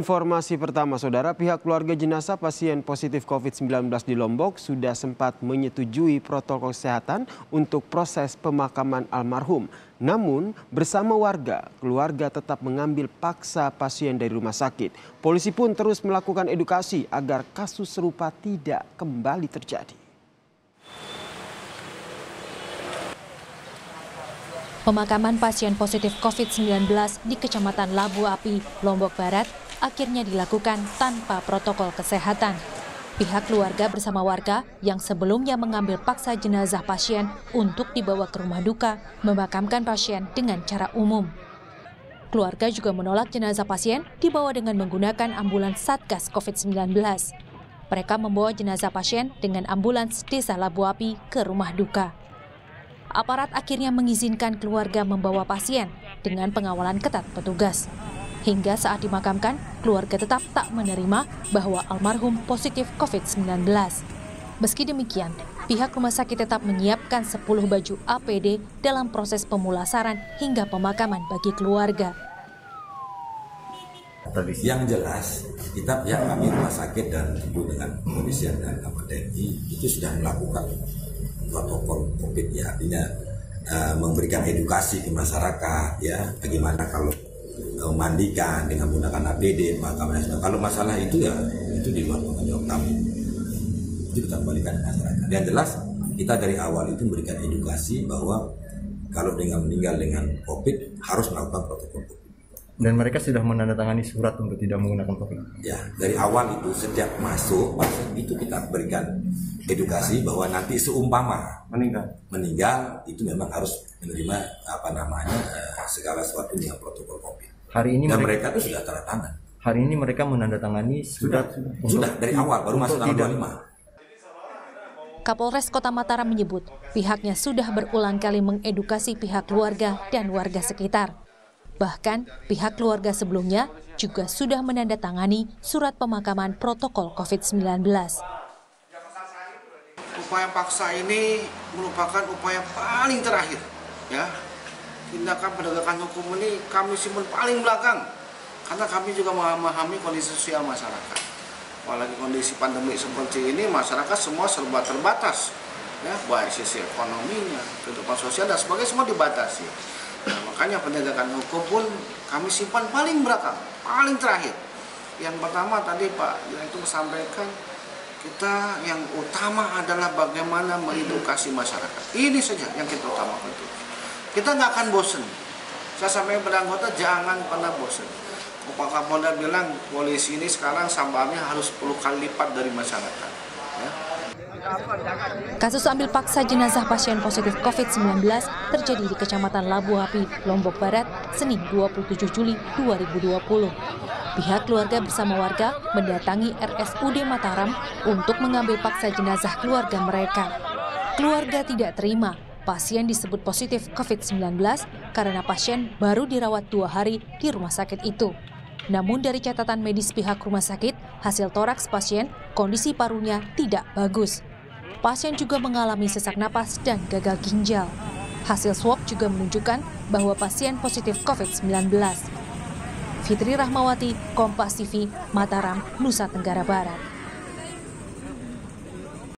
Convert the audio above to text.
Informasi pertama, saudara, pihak keluarga jenazah pasien positif COVID-19 di Lombok sudah sempat menyetujui protokol kesehatan untuk proses pemakaman almarhum. Namun, bersama warga, keluarga tetap mengambil paksa pasien dari rumah sakit. Polisi pun terus melakukan edukasi agar kasus serupa tidak kembali terjadi. Pemakaman pasien positif COVID-19 di Kecamatan Labu Api, Lombok Barat, akhirnya dilakukan tanpa protokol kesehatan. Pihak keluarga bersama warga yang sebelumnya mengambil paksa jenazah pasien untuk dibawa ke rumah duka, memakamkan pasien dengan cara umum. Keluarga juga menolak jenazah pasien dibawa dengan menggunakan ambulans Satgas COVID-19. Mereka membawa jenazah pasien dengan ambulans Desa Labu Api ke rumah duka. Aparat akhirnya mengizinkan keluarga membawa pasien dengan pengawalan ketat petugas. Hingga saat dimakamkan, keluarga tetap tak menerima bahwa almarhum positif COVID-19. Meski demikian, pihak rumah sakit tetap menyiapkan 10 baju APD dalam proses pemulasaran hingga pemakaman bagi keluarga. Yang jelas, kita pihak kami rumah sakit dan tentu dengan kepolisian dan TNI itu sudah melakukan protokol COVID, ya, artinya memberikan edukasi ke masyarakat, ya, bagaimana kalau memandikan dengan menggunakan APD, kalau masalah itu ya itu di luar tanggung jawab kami, itu kita kembalikan ke masyarakat. Yang jelas kita dari awal itu memberikan edukasi bahwa kalau dengan meninggal dengan COVID harus melakukan protokol COVID. Dan mereka sudah menandatangani surat untuk tidak menggunakan COVID. Ya, dari awal itu sejak masuk itu kita berikan edukasi bahwa nanti seumpama meninggal itu memang harus menerima segala sesuatu dengan protokol COVID. Hari ini dan mereka itu sudah tanda tangan. Hari ini mereka menandatangani sudah dari awal baru masuk tanggal 25. Kapolres Kota Mataram menyebut pihaknya sudah berulang kali mengedukasi pihak keluarga dan warga sekitar. Bahkan pihak keluarga sebelumnya juga sudah menandatangani surat pemakaman protokol COVID-19. Upaya paksa ini merupakan upaya paling terakhir, ya. Tindakan penegakan hukum ini kami simpan paling belakang karena kami juga memahami kondisi sosial masyarakat. Apalagi kondisi pandemi seperti ini, masyarakat semua serba terbatas, ya, baik sisi ekonominya, kehidupan sosial dan sebagainya semua dibatasi. Nah, makanya penegakan hukum pun kami simpan paling belakang, paling terakhir. Yang pertama tadi Pak Direktur sampaikan, kita yang utama adalah bagaimana mengedukasi masyarakat. Ini saja yang kita utamakan itu. Kita nggak akan bosen. Saya sampaikan pada anggota jangan pernah bosen. Pak Kapolda bilang polisi ini sekarang sambalnya harus 10 kali lipat dari masyarakat. Ya. Kasus ambil paksa jenazah pasien positif COVID-19 terjadi di Kecamatan Labu Api, Lombok Barat, Senin 27 Juli 2020. Pihak keluarga bersama warga mendatangi RSUD Mataram untuk mengambil paksa jenazah keluarga mereka. Keluarga tidak terima pasien disebut positif COVID-19 karena pasien baru dirawat 2 hari di rumah sakit itu. Namun dari catatan medis pihak rumah sakit, hasil toraks pasien, kondisi parunya tidak bagus. Pasien juga mengalami sesak napas dan gagal ginjal. Hasil swab juga menunjukkan bahwa pasien positif COVID-19. Fitri Rahmawati, Kompas TV, Mataram, Nusa Tenggara Barat.